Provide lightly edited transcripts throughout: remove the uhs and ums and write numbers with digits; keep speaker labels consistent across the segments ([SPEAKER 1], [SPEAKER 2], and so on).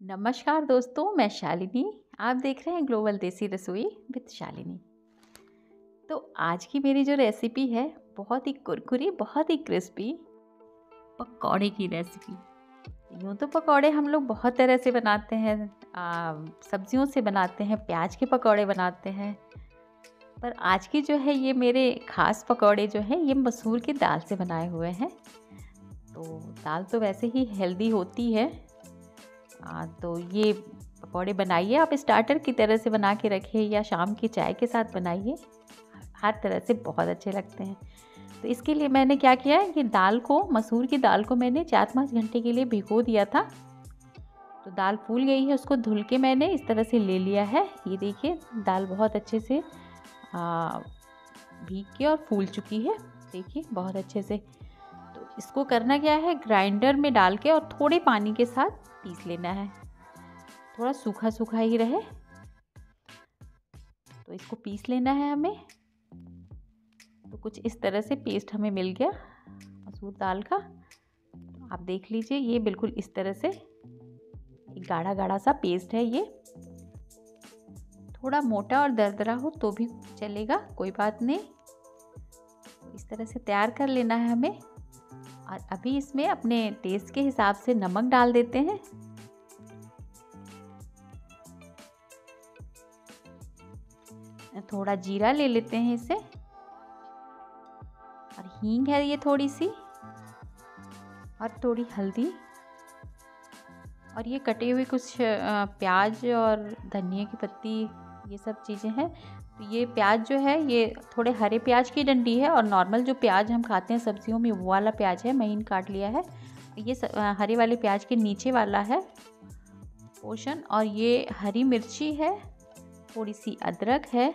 [SPEAKER 1] नमस्कार दोस्तों, मैं शालिनी। आप देख रहे हैं ग्लोबल देसी रसोई विद शालिनी। तो आज की मेरी जो रेसिपी है बहुत ही कुरकुरी, बहुत ही क्रिस्पी पकौड़े की रेसिपी। यूँ तो पकौड़े हम लोग बहुत तरह से बनाते हैं, सब्जियों से बनाते हैं, प्याज के पकौड़े बनाते हैं। पर आज की जो है ये मेरे ख़ास पकौड़े जो हैं ये मसूर की दाल से बनाए हुए हैं। तो दाल तो वैसे ही हेल्दी होती है, तो ये पकौड़े बनाइए। आप स्टार्टर की तरह से बना के रखिए या शाम की चाय के साथ बनाइए, हर तरह से बहुत अच्छे लगते हैं। तो इसके लिए मैंने क्या किया है कि दाल को, मसूर की दाल को मैंने 4-5 घंटे के लिए भिगो दिया था। तो दाल फूल गई है, उसको धुल के मैंने इस तरह से ले लिया है। ये देखिए दाल बहुत अच्छे से भीग के और फूल चुकी है, देखिए बहुत अच्छे से। तो इसको करना क्या है, ग्राइंडर में डाल के और थोड़े पानी के साथ पीस लेना है। थोड़ा सूखा सूखा ही रहे, तो इसको पीस लेना है हमें। तो कुछ इस तरह से पेस्ट हमें मिल गया मसूर दाल का। आप देख लीजिए, ये बिल्कुल इस तरह से गाढ़ा गाढ़ा सा पेस्ट है। ये थोड़ा मोटा और दरदरा हो तो भी चलेगा, कोई बात नहीं। तो इस तरह से तैयार कर लेना है हमें। और अभी इसमें अपने टेस्ट के हिसाब से नमक डाल देते हैं। थोड़ा जीरा ले लेते हैं इसे, और हींग है ये थोड़ी सी, और थोड़ी हल्दी, और ये कटे हुए कुछ प्याज और धनिया की पत्ती, ये सब चीज़ें हैं। तो ये प्याज जो है ये थोड़े हरे प्याज की डंडी है, और नॉर्मल जो प्याज हम खाते हैं सब्जियों में वो वाला प्याज है, महीन काट लिया है। ये हरे वाले प्याज के नीचे वाला है पोर्शन। और ये हरी मिर्ची है, थोड़ी सी अदरक है,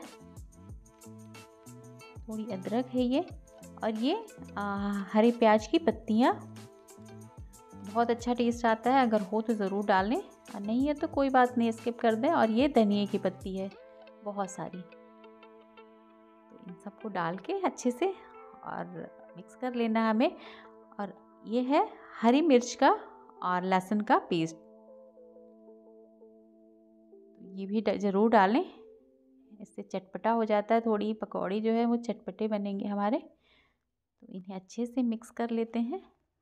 [SPEAKER 1] थोड़ी अदरक है ये, और ये हरे प्याज की पत्तियाँ। बहुत अच्छा टेस्ट आता है, अगर हो तो ज़रूर डालें, और नहीं है तो कोई बात नहीं, स्किप कर दें। और ये धनिया की पत्ती है बहुत सारी। तो इन सबको डाल के अच्छे से और मिक्स कर लेना है हमें। और ये है हरी मिर्च का और लहसुन का पेस्ट, ये भी ज़रूर डालें, इससे चटपटा हो जाता है। थोड़ी पकौड़ी जो है वो चटपटे बनेंगे हमारे। तो इन्हें अच्छे से मिक्स कर लेते हैं।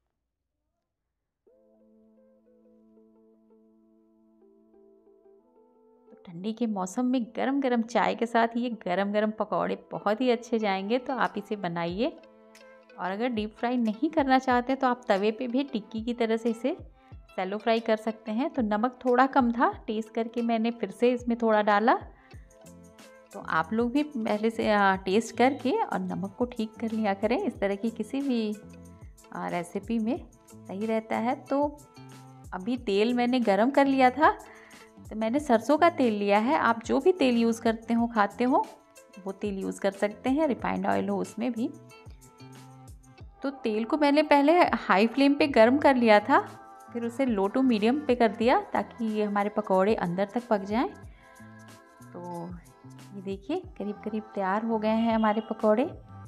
[SPEAKER 1] तो ठंडी के मौसम में गरम गरम चाय के साथ ये गरम गरम पकौड़े बहुत ही अच्छे जाएंगे। तो आप इसे बनाइए। और अगर डीप फ्राई नहीं करना चाहते तो आप तवे पे भी टिक्की की तरह से इसे सैलो फ्राई कर सकते हैं। तो नमक थोड़ा कम था, टेस्ट करके मैंने फिर से इसमें थोड़ा डाला। तो आप लोग भी पहले से टेस्ट करके और नमक को ठीक कर लिया करें। इस तरह की किसी भी रेसिपी में सही रहता है। तो अभी तेल मैंने गरम कर लिया था, तो मैंने सरसों का तेल लिया है। आप जो भी तेल यूज़ करते हो, खाते हो, वो तेल यूज़ कर सकते हैं। रिफाइंड ऑयल हो उसमें भी। तो तेल को मैंने पहले हाई फ्लेम पे गरम कर लिया था, फिर उसे लो टू मीडियम पे कर दिया ताकि ये हमारे पकौड़े अंदर तक पक जाएं। तो ये देखिए करीब करीब तैयार हो गए हैं हमारे पकौड़े।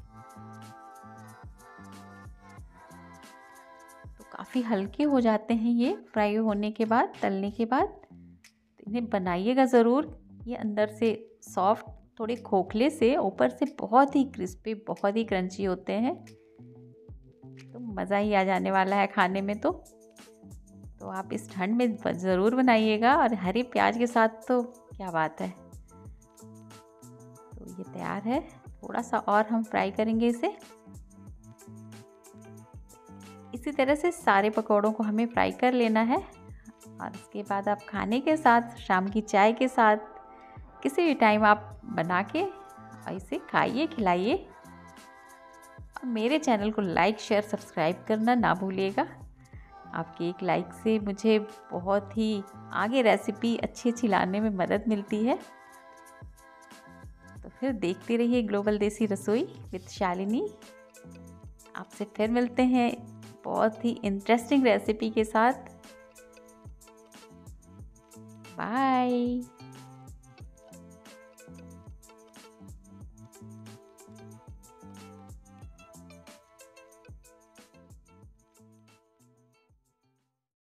[SPEAKER 1] तो काफ़ी हल्के हो जाते हैं ये फ्राई होने के बाद, तलने के बाद। तो इन्हें बनाइएगा ज़रूर। ये अंदर से सॉफ्ट, थोड़े खोखले से, ऊपर से बहुत ही क्रिस्पी, बहुत ही क्रंची होते हैं। तो मज़ा ही आ जाने वाला है खाने में। तो आप इस ठंड में ज़रूर बनाइएगा, और हरे प्याज के साथ तो क्या बात है। तो ये तैयार है। थोड़ा सा और हम फ्राई करेंगे इसे। इसी तरह से सारे पकौड़ों को हमें फ्राई कर लेना है। और उसके बाद आप खाने के साथ, शाम की चाय के साथ, किसी भी टाइम आप बना के इसे खाइए, खिलाइए। और मेरे चैनल को लाइक, शेयर, सब्सक्राइब करना ना भूलिएगा। आपके एक लाइक से मुझे बहुत ही आगे रेसिपी अच्छी अच्छी लाने में मदद मिलती है। तो फिर देखते रहिए ग्लोबल देसी रसोई विद शालिनी। आपसे फिर मिलते हैं बहुत ही इंटरेस्टिंग रेसिपी के साथ। बाय।